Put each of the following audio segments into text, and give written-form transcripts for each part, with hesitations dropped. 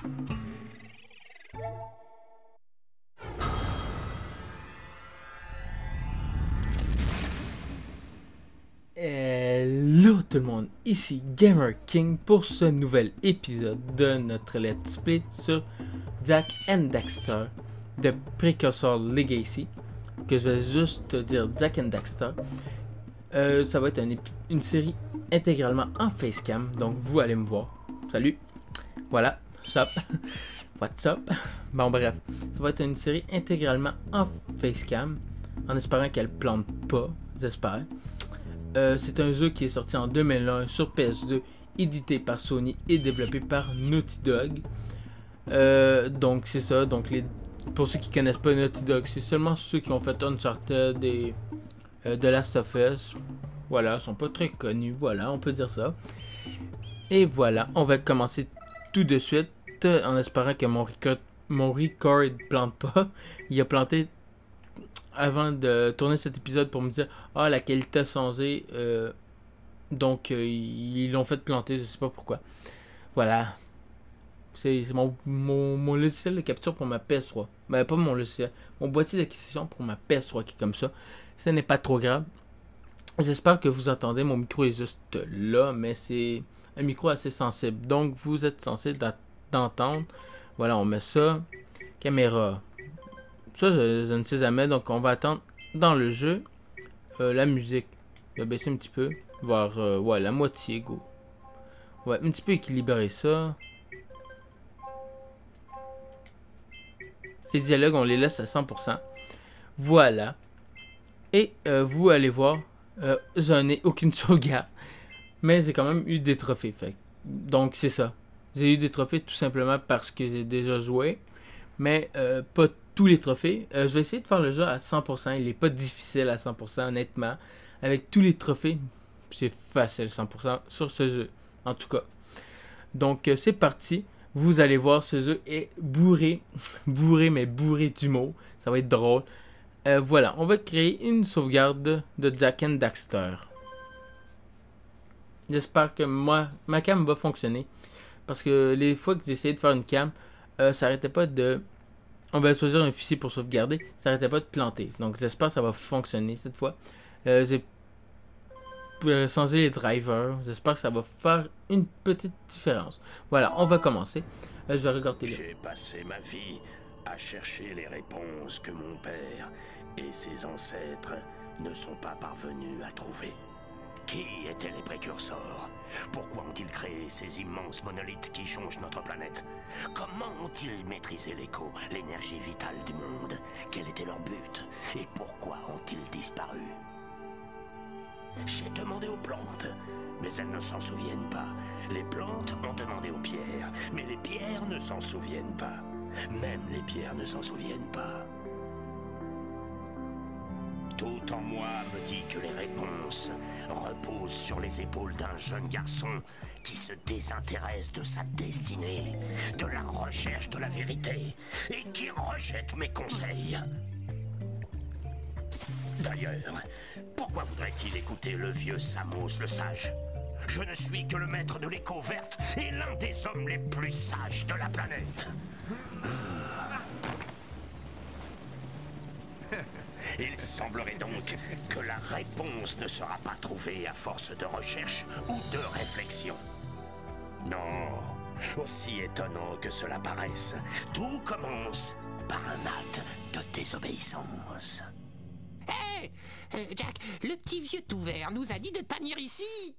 Hello tout le monde, ici Gamer King pour ce nouvel épisode de notre Let's Play sur Jak and Daxter de Precursor Legacy, que je vais juste dire Jak and Daxter. Ça va être une série intégralement en facecam, donc vous allez me voir. Salut, voilà, sup, what's up. Bon bref, ça va être une série intégralement en facecam, en espérant qu'elle plante pas, j'espère. C'est un jeu qui est sorti en 2001 sur PS2, édité par Sony et développé par Naughty Dog. Donc c'est ça, donc pour ceux qui connaissent pas Naughty Dog, c'est seulement ceux qui ont fait Uncharted et The Last of Us. Voilà, ils sont pas très connus, voilà, on peut dire ça. Et voilà, on va commencer tout de suite, en espérant que mon record plante pas. Il a planté avant de tourner cet épisode pour me dire ah, la qualité a changé, donc ils l'ont fait planter, je sais pas pourquoi. Voilà, c'est mon logiciel de capture pour ma PS3, ben pas mon logiciel, mon boîtier d'acquisition pour ma PS3 qui est comme ça. Ce n'est pas trop grave, j'espère que vous entendez. Mon micro est juste là, mais c'est un micro assez sensible, donc vous êtes censé d'entendre. Voilà, on met ça, caméra. Ça, je ne sais jamais, donc on va attendre dans le jeu. La musique, je vais baisser un petit peu, voir, ouais, la moitié, go. Ouais, un petit peu équilibrer ça. Les dialogues, on les laisse à 100%. Voilà. Et vous allez voir, je n'ai aucune sauvegarde, mais j'ai quand même eu des trophées. Donc c'est ça. J'ai eu des trophées tout simplement parce que j'ai déjà joué, mais pas tous les trophées. Je vais essayer de faire le jeu à 100%. Il n'est pas difficile à 100%, honnêtement. Avec tous les trophées, c'est facile 100% sur ce jeu, en tout cas. Donc, c'est parti. Vous allez voir, ce jeu est bourré. Mais bourré d'humour. Ça va être drôle. Voilà, on va créer une sauvegarde de Jak and Daxter. J'espère que ma cam va fonctionner. Parce que les fois que j'ai essayé de faire une cam, ça arrêtait pas de... On va choisir un fichier pour sauvegarder. Ça n'arrêtait pas de planter. Donc j'espère que ça va fonctionner cette fois. J'ai changé les drivers. J'espère que ça va faire une petite différence. Voilà, on va commencer. Je vais regarder là. J'ai passé ma vie à chercher les réponses que mon père et ses ancêtres ne sont pas parvenus à trouver. Qui étaient les précurseurs? Pourquoi ont-ils créé ces immenses monolithes qui changent notre planète? Comment ont-ils maîtrisé l'écho, l'énergie vitale du monde? Quel était leur but? Et pourquoi ont-ils disparu? J'ai demandé aux plantes, mais elles ne s'en souviennent pas. Les plantes ont demandé aux pierres, mais les pierres ne s'en souviennent pas. Même les pierres ne s'en souviennent pas. Tout en moi me dit que les réponses reposent sur les épaules d'un jeune garçon qui se désintéresse de sa destinée, de la recherche de la vérité, et qui rejette mes conseils. D'ailleurs, pourquoi voudrait-il écouter le vieux Samos le sage? Je ne suis que le maître de l'écho verte et l'un des hommes les plus sages de la planète. Il semblerait donc que la réponse ne sera pas trouvée à force de recherche ou de réflexion. Non, aussi étonnant que cela paraisse, tout commence par un acte de désobéissance. Hé Jack, le petit vieux tout vert nous a dit de ne pas venir ici.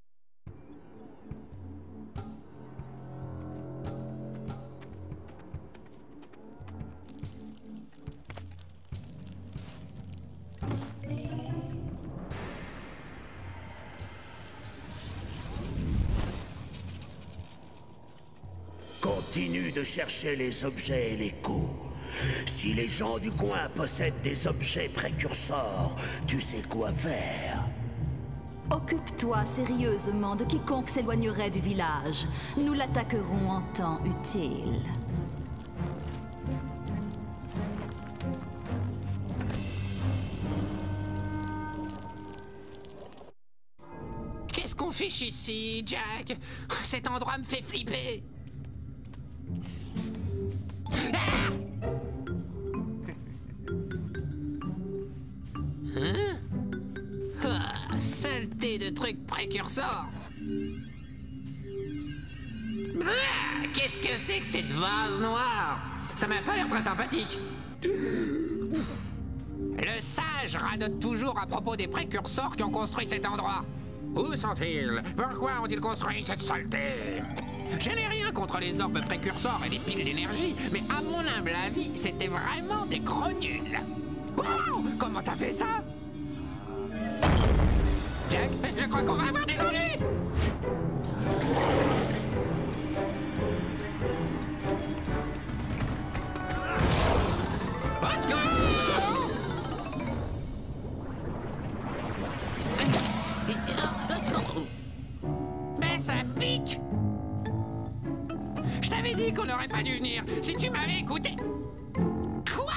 Continue de chercher les objets et l'écho. Si les gens du coin possèdent des objets précurseurs, tu sais quoi faire. Occupe-toi sérieusement de quiconque s'éloignerait du village. Nous l'attaquerons en temps utile. Qu'est-ce qu'on fiche ici, Jack? Cet endroit me fait flipper. saleté de trucs précurseurs. Ah, qu'est-ce que c'est que cette vase noire? Ça m'a pas l'air très sympathique. Le sage radote toujours à propos des précurseurs qui ont construit cet endroit. Où sont-ils? Pourquoi ont-ils construit cette saleté? Je n'ai rien contre les orbes précurseurs et les piles d'énergie, mais à mon humble avis, c'était vraiment des gros nuls. Wow! Comment t'as fait ça? Jack, je crois qu'on va avoir des ennuis! Au secours! Mais ça pique! Je t'avais dit qu'on n'aurait pas dû venir, si tu m'avais écouté. Quoi?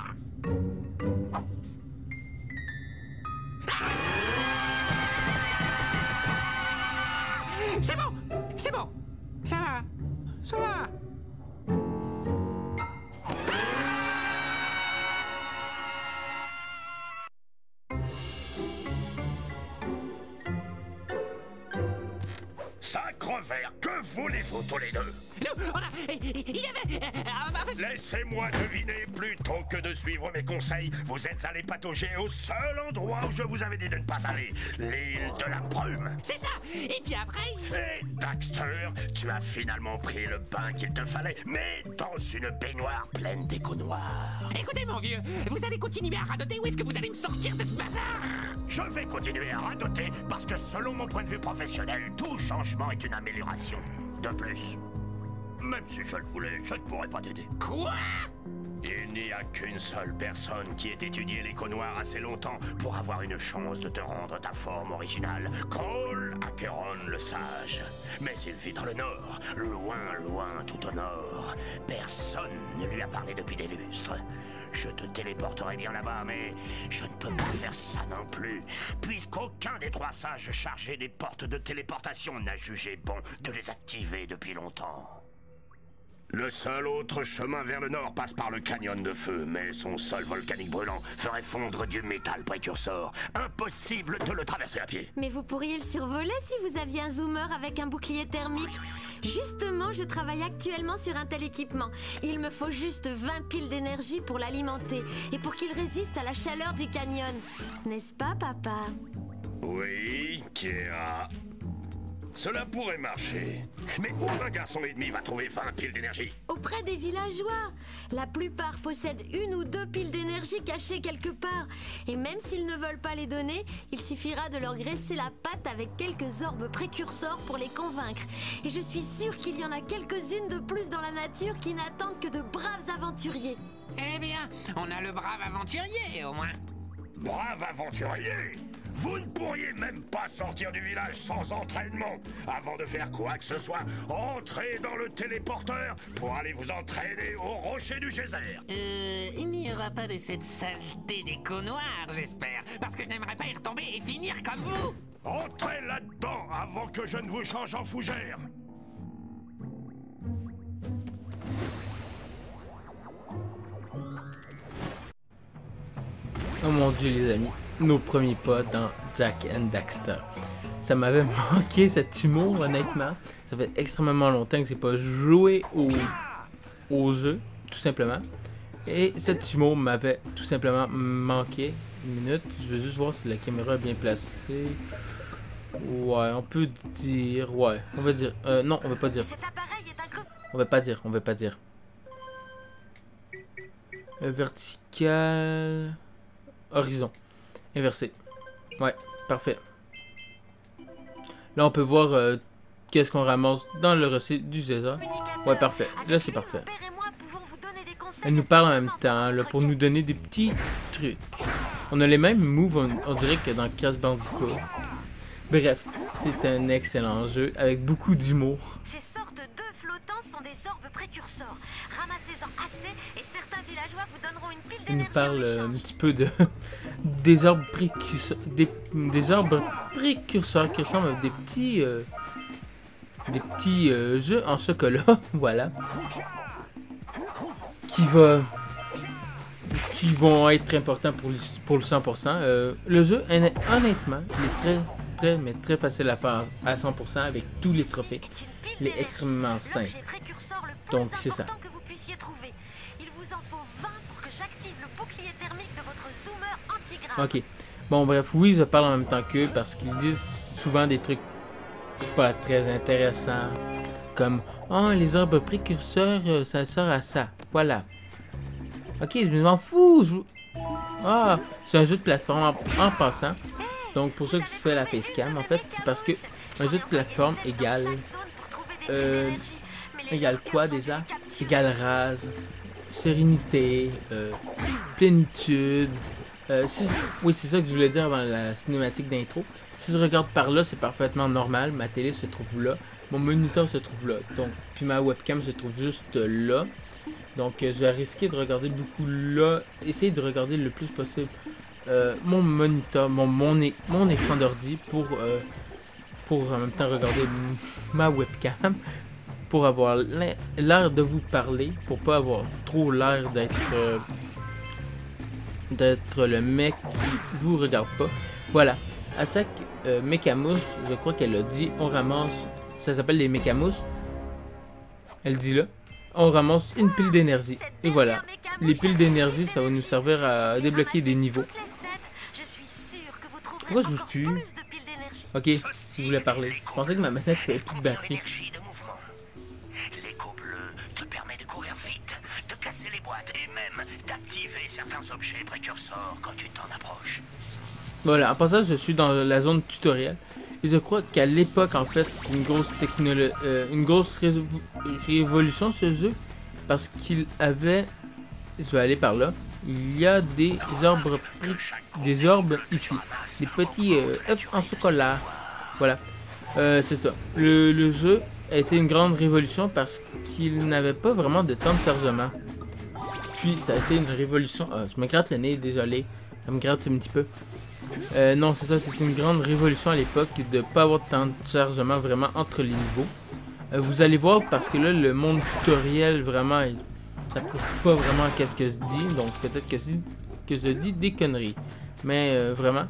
C'est bon, c'est bon. Ça va, ça va. Sacre vert, que voulez-vous tous les deux? Nous, on a... Il y avait... Laissez-moi deviner, plutôt que de suivre mes conseils, vous êtes allé patauger au seul endroit où je vous avais dit de ne pas aller, l'île de la brume. C'est ça. Et puis après... Et Daxter, tu as finalement pris le bain qu'il te fallait, mais dans une baignoire pleine d'échos noirs. Écoutez, mon vieux, vous allez continuer à radoter ou est-ce que vous allez me sortir de ce bazar? Je vais continuer à radoter parce que selon mon point de vue professionnel, tout changement est une amélioration. De plus, même si je le voulais, je ne pourrais pas t'aider. Quoi? Il n'y a qu'une seule personne qui ait étudié l'écho noir assez longtemps pour avoir une chance de te rendre ta forme originale. Cole Acheron le sage. Mais il vit dans le nord, loin, loin, tout au nord. Personne ne lui a parlé depuis des lustres. Je te téléporterai bien là-bas, mais je ne peux pas faire ça non plus, puisqu'aucun des trois sages chargés des portes de téléportation n'a jugé bon de les activer depuis longtemps. Le seul autre chemin vers le nord passe par le canyon de feu, mais son sol volcanique brûlant ferait fondre du métal précurseur. Impossible de le traverser à pied. Mais vous pourriez le survoler si vous aviez un zoomer avec un bouclier thermique. Justement, je travaille actuellement sur un tel équipement. Il me faut juste 20 piles d'énergie pour l'alimenter et pour qu'il résiste à la chaleur du canyon. N'est-ce pas, papa? Oui, Kira. Cela pourrait marcher. Mais où un garçon et demi va trouver 20 piles d'énergie? Auprès des villageois. La plupart possèdent 1 ou 2 piles d'énergie cachées quelque part. Et même s'ils ne veulent pas les donner, il suffira de leur graisser la patte avec quelques orbes précurseurs pour les convaincre. Et je suis sûre qu'il y en a quelques-unes de plus dans la nature qui n'attendent que de braves aventuriers. Eh bien, on a le brave aventurier, au moins. Brave aventurier! Vous ne pourriez même pas sortir du village sans entraînement. Avant de faire quoi que ce soit, entrez dans le téléporteur pour aller vous entraîner au rocher du geyser. Il n'y aura pas de cette saleté d'écho noir, j'espère. Parce que je n'aimerais pas y retomber et finir comme vous. Entrez là-dedans avant que je ne vous change en fougère. Oh mon dieu les amis, nos premiers pas dans Jak and Daxter. Ça m'avait manqué cet humour honnêtement. Ça fait extrêmement longtemps que j'ai pas joué au jeu, tout simplement. Et cet humour m'avait tout simplement manqué. Une minute, je vais juste voir si la caméra est bien placée. Ouais, on peut dire... Ouais, on va dire... non, on va pas dire. On va pas dire, on va pas dire. Vertical... Horizon. Inversé. Ouais, parfait. Là, on peut voir qu'est-ce qu'on ramasse dans le rocher du César. Ouais, parfait. Là, c'est parfait. Elle nous parle en même temps, là, pour nous donner des petits trucs. On a les mêmes moves, on dirait que dans Crash Bandicoot. Bref, c'est un excellent jeu avec beaucoup d'humour. Ces sortes d'œufs flottants sont des orbes précurseurs. Ramassez-en assez et certains villageois vous donneront une pile Il nous d'énergie parle en un échange. petit peu de des orbes précurseurs, des orbes précurseurs qui ressemblent à des petits jeux en chocolat, voilà, qui vont être importants pour le 100%. Le jeu, honnêtement, il est très très, mais très facile à faire à 100% avec tous les trophées. Il est extrêmement simple. Donc, c'est ça. Que vous puissiez trouver. Il vous en faut 20 pour que j'active le bouclier thermique de votre zoomer antigrave. Ok. Bon, bref, oui, je parle en même temps qu'eux parce qu'ils disent souvent des trucs pas très intéressants. Comme, oh, les arbres précurseurs, ça sert à ça. Voilà. Ok, je m'en fous. Ah, c'est un jeu de plateforme en passant. Donc, pour ça que tu fais la facecam, en fait, c'est parce que un jeu de plateforme égale... égale quoi déjà? Égale rase, sérénité, plénitude. Oui, c'est ça que je voulais dire dans la cinématique d'intro. Si je regarde par là, c'est parfaitement normal. Ma télé se trouve là. Mon moniteur se trouve là. Donc, puis ma webcam se trouve juste là. Donc, je vais risquer de regarder beaucoup là. Essayer de regarder le plus possible mon moniteur, mon écran d'ordi pour en même temps regarder ma webcam. Pour avoir l'air de vous parler. Pour pas avoir trop l'air d'être le mec qui vous regarde pas. Voilà. À chaque Mechamous, je crois qu'elle a dit, on ramasse, ça s'appelle les Mechamous. Elle dit là, on ramasse une pile d'énergie. Et voilà. Les piles d'énergie, ça va nous servir à débloquer des niveaux. Pourquoi je bouge plus? Ok, si vous voulez parler. Je pensais que ma manette avait plus de batterie. L'écho bleu te permet de courir vite, de casser les boîtes et même d'activer certains objets précurseurs quand tu t'en approches. Voilà, en passant, je suis dans la zone tutoriel. Et je crois qu'à l'époque, en fait, c'est une grosse révolution ce jeu. Parce qu'il avait... Je vais aller par là. Il y a des orbes ici. Des petits œufs en chocolat. Voilà. C'est ça. Le jeu a été une grande révolution parce qu'il n'avait pas vraiment de temps de chargement. Puis, ça a été une révolution... Ah, je me gratte le nez, désolé. Ça me gratte un petit peu. Non, c'est ça, c'est une grande révolution à l'époque de ne pas avoir de temps de chargement vraiment entre les niveaux. Vous allez voir parce que là, le monde tutoriel, vraiment, ça prouve pas vraiment qu'est-ce que je dis. Donc peut-être que je dis des conneries. Mais vraiment.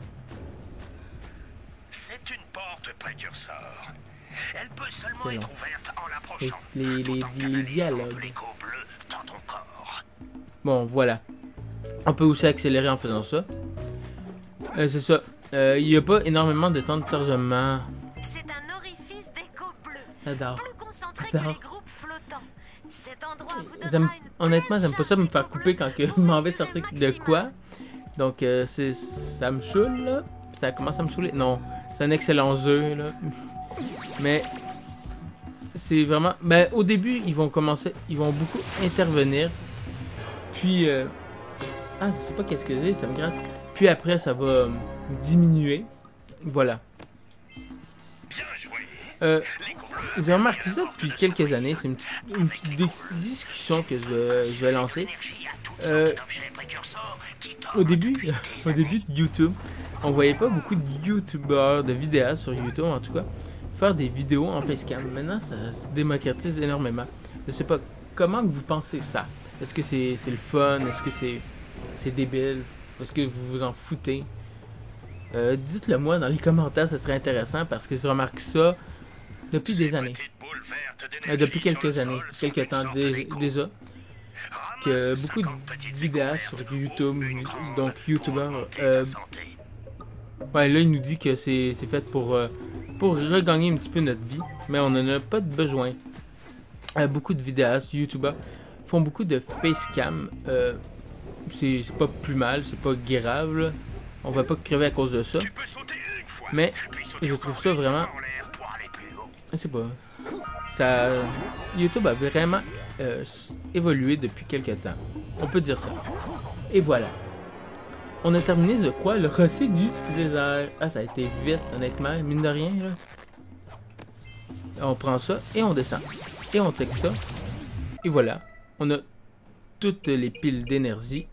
C'est une porte précurseur. Elle peut seulement être ouverte en l'approchant. Les dialogues. L'écho bleu dans ton corps. Bon, voilà. On peut aussi accélérer en faisant ça. C'est ça. Il n'y a pas énormément de temps de chargement. C'est un orifice d'écho bleu. J'adore. Plus concentré que les groupes flottants. Cet endroit vous Honnêtement, j'aime pas ça me faire couper quand je m'en vais sortir de quoi. Donc, ça me saoule, là. Ça commence à me saouler. Non, c'est un excellent jeu, là. Mais, c'est vraiment... Ben, au début, ils vont beaucoup intervenir. Puis, ah, je sais pas qu'est-ce que j'ai, ça me gratte. Puis après, ça va diminuer. Voilà. J'ai remarqué ça depuis quelques années. C'est une petite discussion que je vais lancer. Au début de YouTube, on voyait pas beaucoup de YouTubeurs, de vidéastes sur YouTube en tout cas, faire des vidéos en facecam. Maintenant, ça se démocratise énormément. Je sais pas, comment vous pensez ça? Est-ce que c'est le fun? Est-ce que c'est débile? Est-ce que vous vous en foutez? Dites-le moi dans les commentaires, ça serait intéressant parce que je remarque ça depuis des années. Depuis quelques années, quelques temps déjà. Que beaucoup de vidéastes sur YouTube, donc YouTubeurs, ouais, là il nous dit que c'est fait pour regagner un petit peu notre vie, mais on n'en a pas de besoin. Beaucoup de vidéastes, YouTubeurs font beaucoup de facecam. C'est pas plus mal, c'est pas grave là. On va pas crever à cause de ça. Mais je trouve ça vraiment... Je sais pas. Ça... YouTube a vraiment évolué depuis quelques temps. On peut dire ça. Et voilà. On a terminé de quoi? Le récit du désert. Ah, ça a été vite, honnêtement. Mine de rien, là. On prend ça et on descend. Et on check ça. Et voilà. On a toutes les piles d'énergie.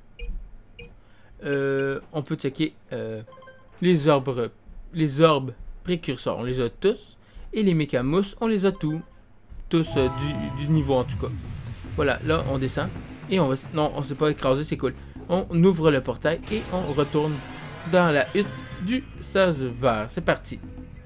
On peut checker les orbes précurseurs, on les a tous. Et les Mechamous, on les a tous du niveau en tout cas. Voilà, là on descend. Et on va... Non, on s'est pas écrasé, c'est cool. On ouvre le portail et on retourne dans la hutte du sage vert. C'est parti.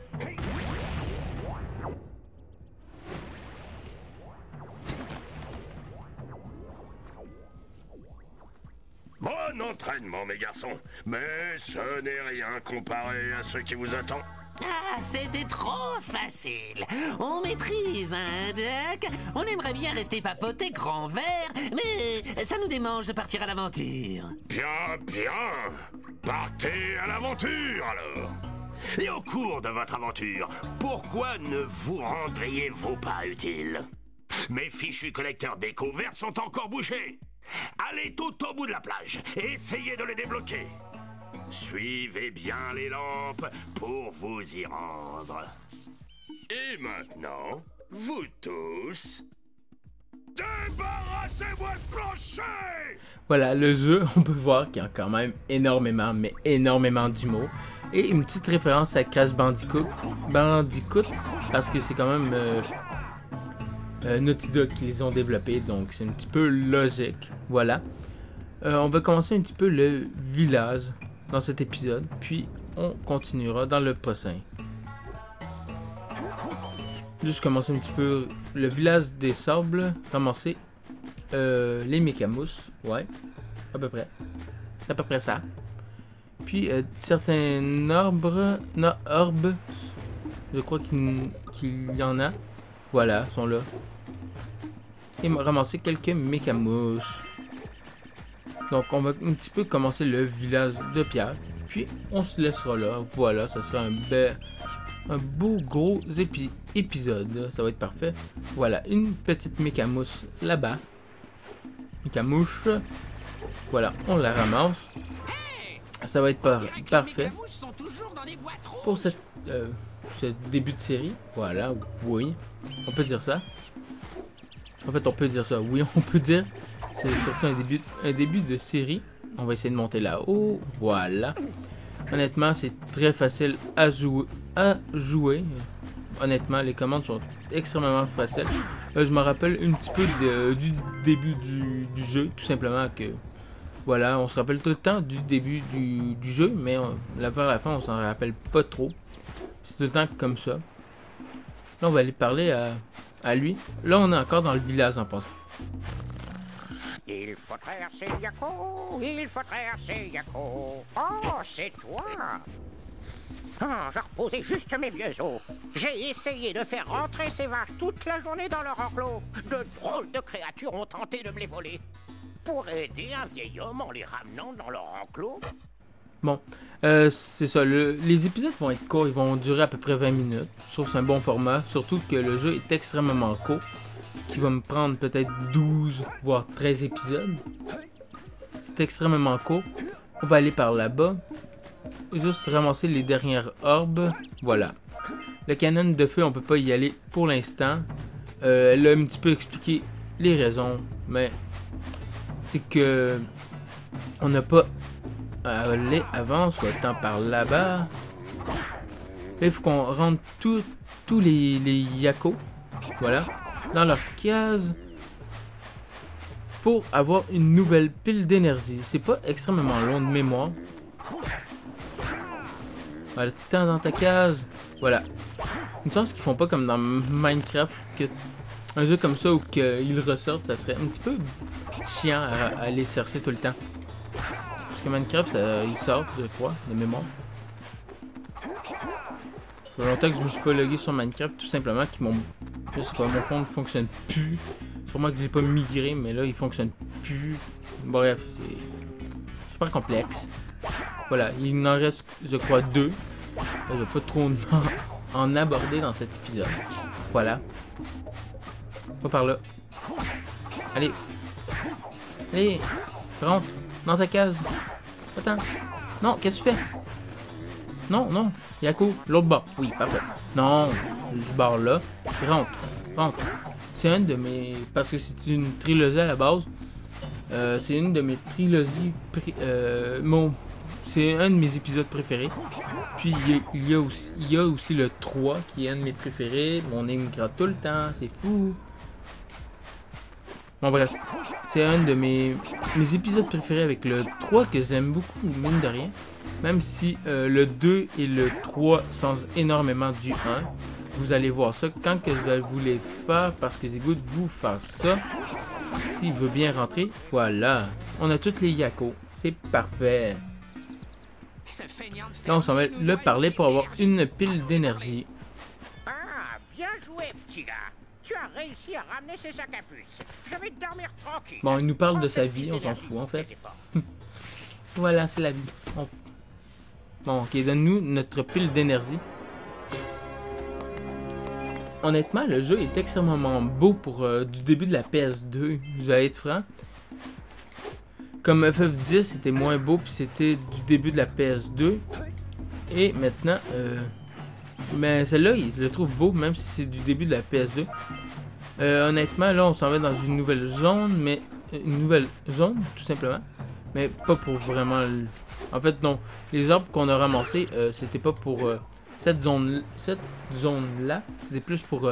bon entraînement, mes garçons. Mais ce n'est rien comparé à ce qui vous attend. Ah, c'était trop facile. On maîtrise, hein, Jack? On aimerait bien rester papoté grand verre, mais ça nous démange de partir à l'aventure. Bien, bien. Partez à l'aventure, alors. Et au cours de votre aventure, pourquoi ne vous rendriez-vous pas utile? Mes fichus collecteurs d'échos vertes sont encore bouchés. Allez tout au bout de la plage et essayez de les débloquer. Suivez bien les lampes pour vous y rendre. Et maintenant, vous tous, débarrassez-moi de plancher! Voilà, le jeu, on peut voir qu'il y a quand même énormément, mais énormément d'humour. Et une petite référence à Crash Bandicoot, parce que c'est quand même Naughty Dog qui les ont développés, donc c'est un petit peu logique. Voilà. On va commencer un petit peu le village dans cet épisode, puis on continuera dans le prochain. Juste commencer un petit peu le village des sables, ramasser les mécamousses, ouais, à peu près. C'est à peu près ça. Puis certains arbres, je crois qu'il y en a, voilà, sont là. Et ramasser quelques mécamousses. Donc on va un petit peu commencer le village de pierre, puis on se laissera là. Voilà, ça sera un beau gros épisode, ça va être parfait. Voilà, une petite mécamousse là-bas. Mécamouche. Voilà, on la ramasse. Ça va être parfait pour ce début de série. Voilà, oui, on peut dire ça. En fait, on peut dire ça, oui, on peut dire. C'est surtout un début de série. On va essayer de monter là-haut. Voilà. Honnêtement, c'est très facile à jouer. Honnêtement, les commandes sont extrêmement faciles. Je me rappelle un petit peu du début du jeu. Tout simplement que... Voilà, on se rappelle tout le temps du début du jeu. Mais vers la fin, on s'en rappelle pas trop. C'est tout le temps comme ça. Là, on va aller parler à lui. Là, on est encore dans le village en pensant. Il faut traverser Yako, il faut traverser Yako. Oh, c'est toi. Ah, je reposais juste mes vieux os. J'ai essayé de faire rentrer ces vaches toute la journée dans leur enclos. De drôles de créatures ont tenté de me les voler. Pour aider un vieil homme en les ramenant dans leur enclos. Bon, c'est ça. Les épisodes vont être courts, ils vont durer à peu près 20 minutes. Je trouve que c'est un bon format, surtout que le jeu est extrêmement court. Qui va me prendre peut-être 12 voire 13 épisodes. C'est extrêmement court. On va aller par là-bas. Juste ramasser les dernières orbes. Voilà. Le canon de feu, on peut pas y aller pour l'instant. Elle a un petit peu expliqué les raisons. Mais c'est que on n'a pas à aller avant, soit temps par là-bas. Là, il faut qu'on rentre tous les Yako. Voilà. Dans leur case pour avoir une nouvelle pile d'énergie. C'est pas extrêmement long de mémoire. Voilà, tout le temps dans ta case. Voilà. Une chance qu'ils font pas comme dans Minecraft, que un jeu comme ça où qu'ils ressortent, ça serait un petit peu chiant à aller chercher tout le temps. Parce que Minecraft, il sort, je crois, de mémoire. Ça fait longtemps que je me suis pas logué sur Minecraft, tout simplement qu'ils m'ont... Je sais pas, mon compte fonctionne plus. Sûrement que j'ai pas migré, mais là il fonctionne plus. Bref, c'est super complexe. Voilà, il en reste, je crois, 2. Je vais pas trop en aborder dans cet épisode. Voilà. Pas par là. Allez. Allez. Rentre dans ta case. Attends. Non, qu'est-ce que tu fais? Non, non. Yako, l'autre bord. Oui, parfait. Non, du bord là. Rentre. C'est un de mes... Parce que c'est une trilogie à la base. C'est une de mes trilogies... C'est un de mes épisodes préférés. Puis il y a aussi le 3 qui est un de mes préférés. Mon nez me gratte tout le temps. C'est fou. Bon bref. C'est un de mes épisodes préférés avec le 3 que j'aime beaucoup, mine de rien. Même si le 2 et le 3 changent énormément du 1. Vous allez voir ça quand que je vais vous les faire parce que j'ai goût de vous faire ça. S'il veut bien rentrer, voilà. On a toutes les Yako. C'est parfait. Ce feignant de Là, on s'en va fermier nous le doit parler une pour avoir énergie une pile d'énergie. Ah, bien joué, petit gars. Tu as réussi à ramener ces sacs à puces. Je vais dormir tranquille. Bon, il nous parle de Prends sa cette vie, pile on s'en d'énergie. fout en fait. C'était fort. Voilà, c'est la vie. Bon, ok, donne-nous notre pile d'énergie. Honnêtement, le jeu est extrêmement beau pour du début de la PS2. Je vais être franc. Comme FF10, c'était moins beau, puis c'était du début de la PS2. Et maintenant, mais celle-là, je le trouve beau, même si c'est du début de la PS2. Honnêtement, là, on s'en va dans une nouvelle zone, mais une nouvelle zone, tout simplement. Mais pas pour vraiment... En fait, non. Les arbres qu'on a ramassés, c'était pas pour cette zone-là. C'était plus pour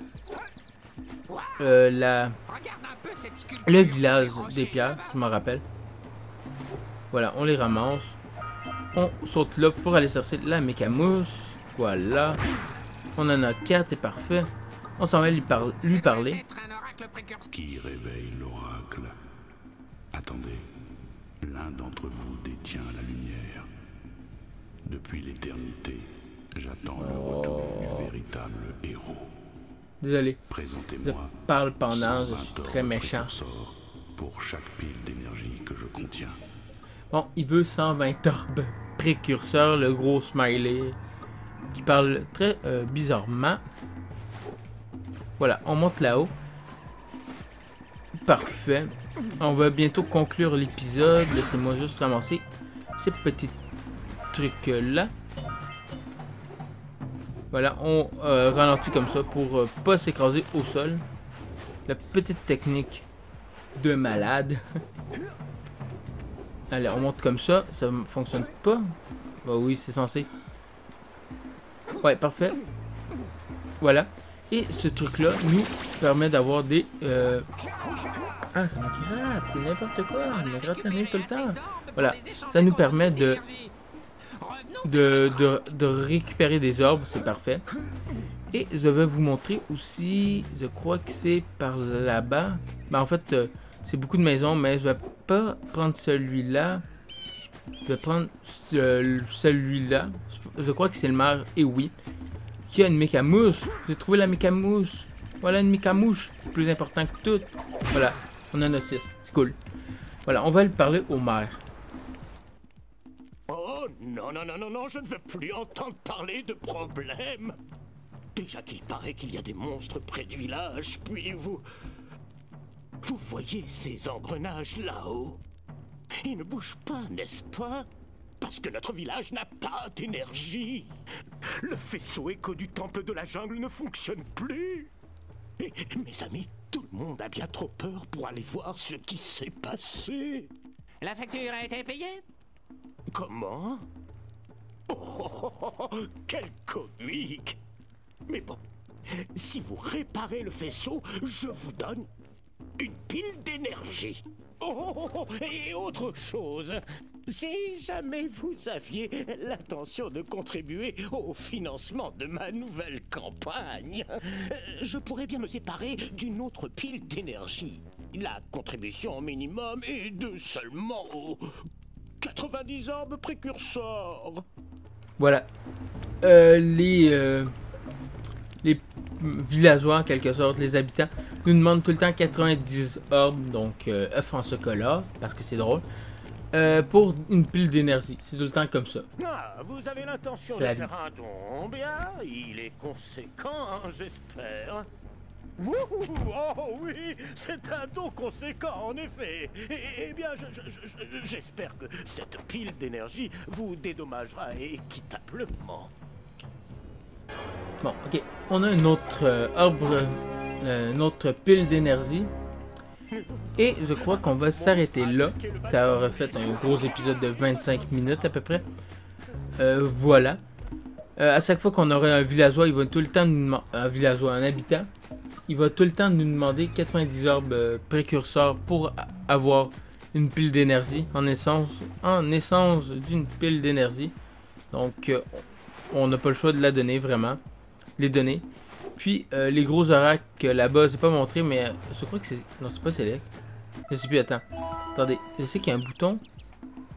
Regarde un peu cette sculpture le sur village les rochers des pierres, là-bas. je m'en rappelle. Voilà, on les ramasse. On saute là pour aller chercher la mécamousse. Voilà. On en a 4, c'est parfait. On s'en va lui Ça doit parler. être un oracle précurseur. Qui réveille l'oracle? Attendez, l'un d'entre vous détient la lumière. Depuis l'éternité, j'attends le retour du véritable héros. Désolé, je Présentez-moi parle pendant, je 120 suis orbes très méchant. précurseurs pour chaque pile d'énergie que je contiens. Bon, il veut 120 orbes précurseurs, le gros smiley, qui parle très bizarrement. Voilà, on monte là-haut. Parfait. On va bientôt conclure l'épisode. Laissez-moi juste ramasser ces petits trucs-là. Voilà, on ralentit comme ça pour pas s'écraser au sol. La petite technique de malade. Allez, on monte comme ça. Ça fonctionne pas. Bah oui, c'est censé. Ouais, parfait. Voilà. Et ce truc-là nous permet d'avoir des... Ah, ça me gratte. C'est n'importe quoi. Il me gratte la nuit tout le temps. Voilà. Ça nous permet de récupérer des orbes. C'est parfait. Et je vais vous montrer aussi... Je crois que c'est par là-bas. Ben, en fait... c'est beaucoup de maisons, mais je vais pas prendre celui-là. Je vais prendre celui-là. Je crois que c'est le maire, et oui. Qui a une mécamouche. J'ai trouvé la mécamouche. Voilà une mécamouche. Plus important que tout. Voilà, on en a 6. C'est cool. Voilà, on va lui parler au maire. Oh non, non, non, non, non, je ne veux plus entendre parler de problèmes. Déjà qu'il paraît qu'il y a des monstres près du village, puis vous voyez ces engrenages là-haut? Ils ne bougent pas, n'est-ce pas? Parce que notre village n'a pas d'énergie. Le faisceau écho du temple de la jungle ne fonctionne plus. Et mes amis, tout le monde a bien trop peur pour aller voir ce qui s'est passé. La facture a été payée? Comment? Oh, quel comique! Mais bon, si vous réparez le faisceau, je vous donne une pile d'énergie. Oh, et autre chose, si jamais vous aviez l'intention de contribuer au financement de ma nouvelle campagne, je pourrais bien me séparer d'une autre pile d'énergie. La contribution minimum est de seulement 90 orbes précurseurs. Voilà. Les villageois, en quelque sorte, les habitants, nous demandent tout le temps 90 orbes, donc œufs en chocolat, parce que c'est drôle, pour une pile d'énergie. C'est tout le temps comme ça. Ah, vous avez l'intention C'est de la faire un don, bien, il est conséquent, hein, j'espère. Wouhou, oh oui, c'est un don conséquent, en effet. Eh bien, j'espère que cette pile d'énergie vous dédommagera équitablement. Bon, ok. On a un autre arbre, une autre pile d'énergie. Et je crois qu'on va s'arrêter là. Ça aurait fait un gros épisode de 25 minutes à peu près. Voilà. À chaque fois qu'on aurait un villageois, il va tout le temps nous demander... Un villageois, un habitant. Il va tout le temps nous demander 90 orbes précurseurs pour avoir une pile d'énergie. En essence d'une pile d'énergie. Donc, on n'a pas le choix de la donner, vraiment. Les donner. Puis, les gros oracles là-bas, c'est pas montré, mais je crois que c'est... Non, c'est pas select. Je sais plus, attends. Attendez, je sais qu'il y a un bouton.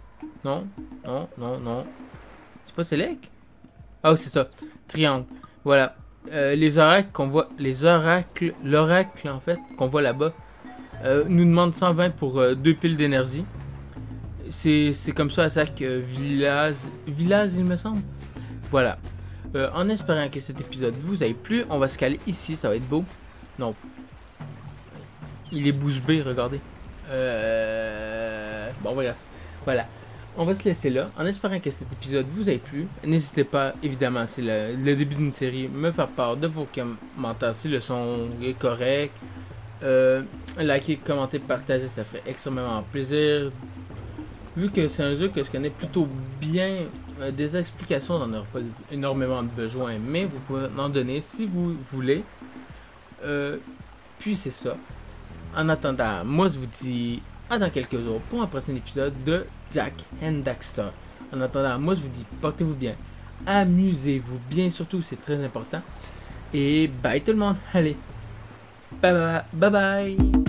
Non, non, non, non. C'est pas Select? Ah, oh, c'est ça. Triangle. Voilà. Les oracles qu'on voit... l'oracle, en fait, qu'on voit là-bas, nous demande 120 pour 2 piles d'énergie. C'est comme ça à chaque village, il me semble. Voilà. En espérant que cet épisode vous ait plu, on va se caler ici, ça va être beau. Non. Il est bouche bée, regardez. Bon, bref. Voilà. On va se laisser là. En espérant que cet épisode vous ait plu. N'hésitez pas, évidemment, c'est le début d'une série, me faire part de vos commentaires si le son est correct. Likez, commentez, partagez, ça ferait extrêmement plaisir. Vu que c'est un jeu que je connais plutôt bien, des explications, on n'en aura pas énormément de besoin, mais vous pouvez en donner si vous voulez. Puis c'est ça. En attendant, moi je vous dis à dans quelques jours pour un prochain épisode de Jak and Daxter. En attendant, moi je vous dis portez-vous bien, amusez-vous bien, surtout c'est très important. Et bye tout le monde, allez, bye bye.